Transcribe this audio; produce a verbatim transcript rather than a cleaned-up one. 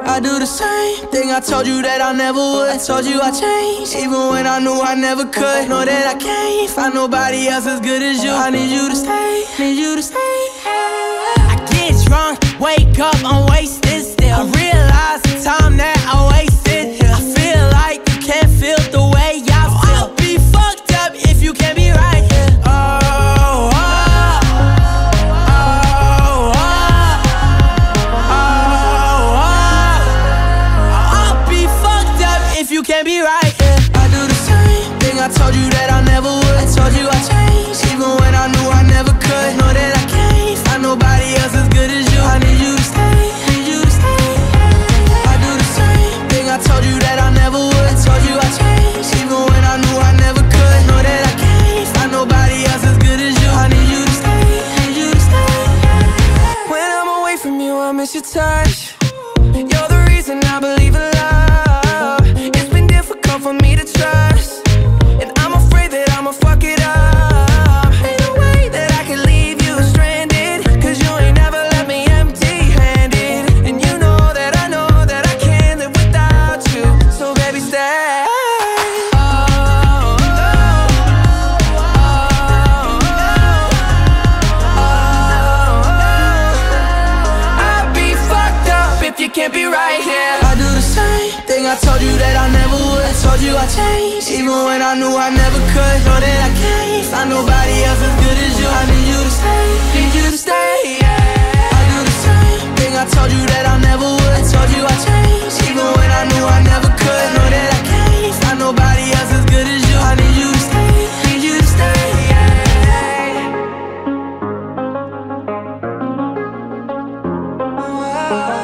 I do the same thing I told you that I never would. I told you I changed, even when I knew I never could. Know that I can't find nobody else as good as you. I need you to stay, need you to stay. I get drunk, wake up, I'm wasted still. I realize the time that I wasted. I feel like you can't feel the way I feel. I'll be fucked up if you can't be right here. Oh, oh, oh, oh, oh, oh. I'll be fucked up if you can't be right here. I do the same thing I told you that I never would. I told you I changed, even when I knew I never could. Know that I can't find nobody else as good as you. I need you to stay, need you to stay. I do the same thing I told you that I never would. I told you I changed, even when I knew I never could. Know that I can't find nobody else as good as you. I need you to stay, need you to stay. When I'm away from you, I miss your touch. You're the reason I believe in love. It's been difficult for me to trust, and I'm afraid that I'ma fuck it up. Ain't no way that I can leave you stranded, cause you ain't never left me empty-handed. And you know that I know that I can't live without you. So baby, stay. Oh, oh, oh, oh, oh. I'd be fucked up if you can't be right here. I do the same thing I told you that I never would. I told you I changed, even when I knew I never could. Know that I can't find nobody else as good as you. I need you to stay, need you to stay, yeah. I do the same thing I told you that I never would. I told you I changed, even when I knew I never could. Know that I can't find nobody else as good as you. I need you to stay, need you to stay, yeah.